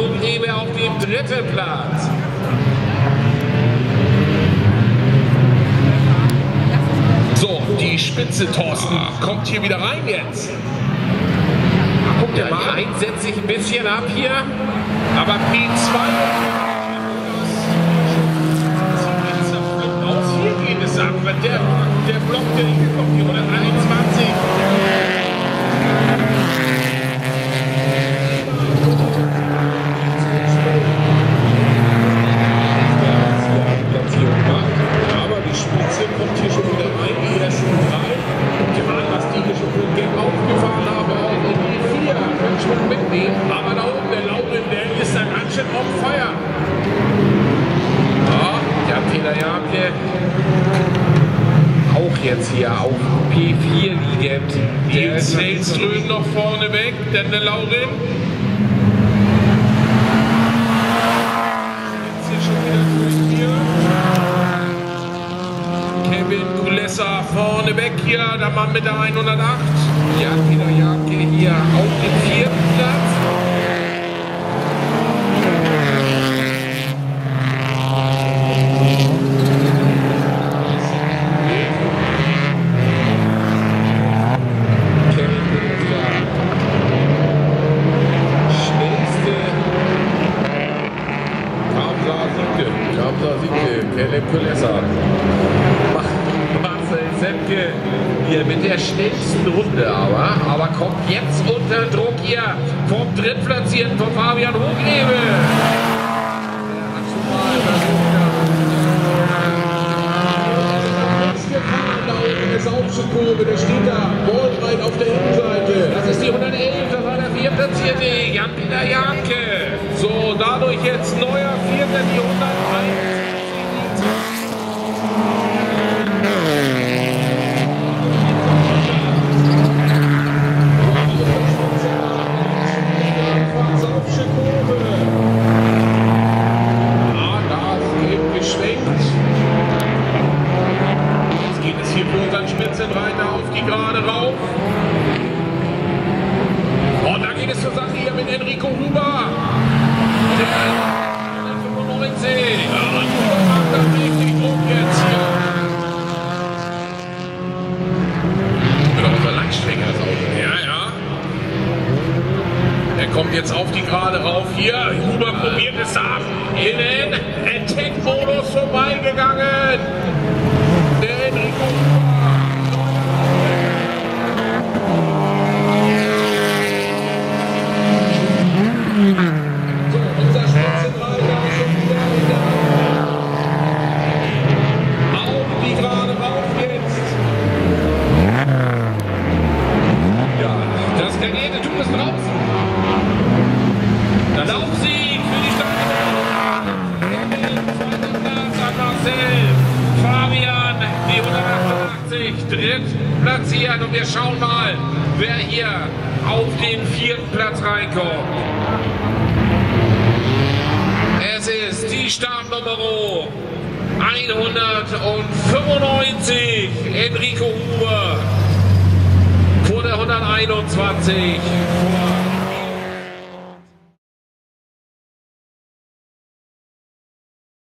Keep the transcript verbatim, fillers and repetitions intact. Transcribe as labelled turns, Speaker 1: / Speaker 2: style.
Speaker 1: Hochebe auf dem dritten Platz.
Speaker 2: So, die Spitze, Thorsten, kommt hier wieder rein jetzt.
Speaker 1: Guck dir mal, die eins setzt sich ein bisschen ab hier, aber P zwei aus hier geht es ab, weil der, der Block, der hier kommt, hier hunderteinundzwanzig. Aber die Spitze kommt hier schon wieder rein, die ersten drei. Guck dir mal an, was die hier schon für Geld aufgefahren haben, auch in die vier. Kann schon mitnehmen. Aber da oben, der Lauren, der ist da ganz schön on fire. Ja, der Peter Jake auch jetzt hier auf P vier liegend.
Speaker 2: Die Snellström noch vorne weg, denn der Lauren. Jetzt hier schon wieder durch hier. Kevin Kulessa vorne weg hier, der Mann mit der hundertacht.
Speaker 1: Ja, Peter Jake hier auf dem vierten Platz. Hier mit der schnellsten Runde aber, aber kommt jetzt unter Druck hier vom Drittplatzierten von Fabian Hochebe. Der hat schon mal da oben ist Hauptschulkurve, der steht da, ballbreit auf der Innenseite. Das ist die hundertelf, das war der Viertplatzierte, Jan-Peter Janke.
Speaker 2: So, dadurch jetzt neuer Vierter, die hunderteins.
Speaker 1: Spitzenreiter auf die Gerade rauf. Und da geht es zur Sache hier mit Enrico Huber. Der fünfundneunzig. Ja, und Huber macht dann richtig Druck jetzt hier. Wird auch unser Langstrecker das Auto. Ja, ja. Er kommt jetzt auf die Gerade rauf hier. Huber probiert es ab. Innen. Attack-Modus vorbeigegangen. Der Enrico Huber. Drittplatziert und wir schauen mal, wer hier auf den vierten Platz reinkommt. Es ist die Startnummer hundertfünfundneunzig, Enrico Huber, vor der hunderteinundzwanzig, vor